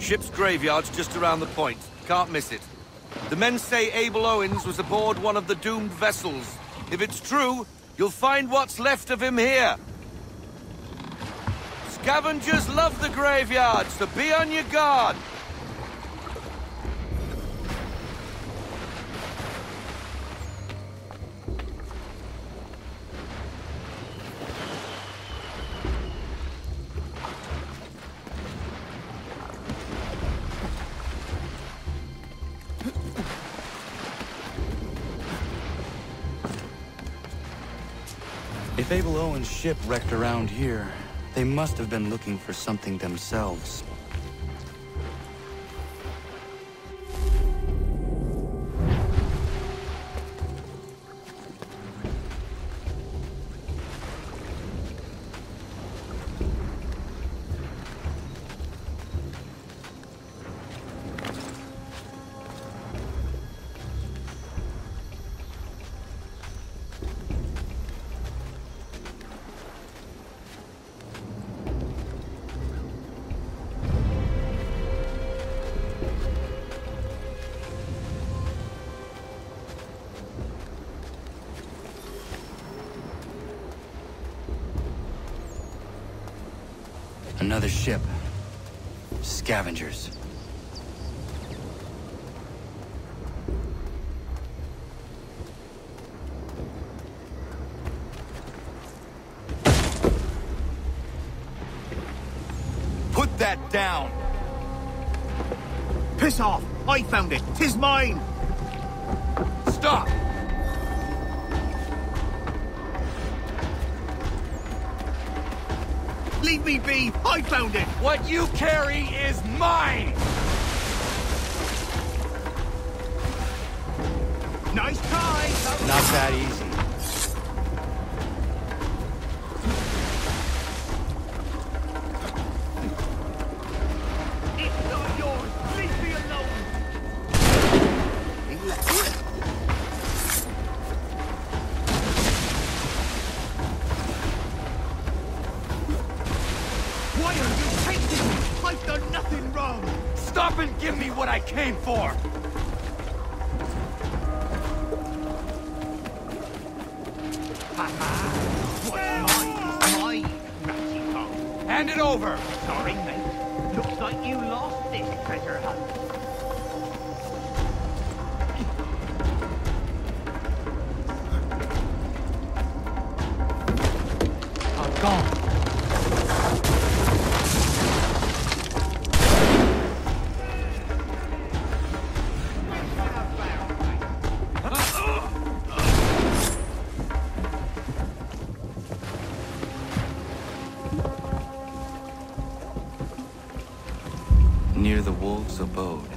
Ship's graveyard's just around the point. Can't miss it. The men say Abel Owens was aboard one of the doomed vessels. If it's true, you'll find what's left of him here. Scavengers love the graveyard, so be on your guard. If Abel Owens' ship wrecked around here, they must have been looking for something themselves. Another ship. Scavengers. Put that down! Piss off! I found it! 'Tis mine! Stop! Leave me be! I found it! What you carry is mine! Nice try! Not that easy. It's not yours! Leave me alone! Why are you taking me? I've done nothing wrong! Stop and give me what I came for! What's mine is mine, ratty tongue. Hand it over! Sorry, mate. Looks like you lost this treasure hunt. Oh, gone. Near the wolves' abode.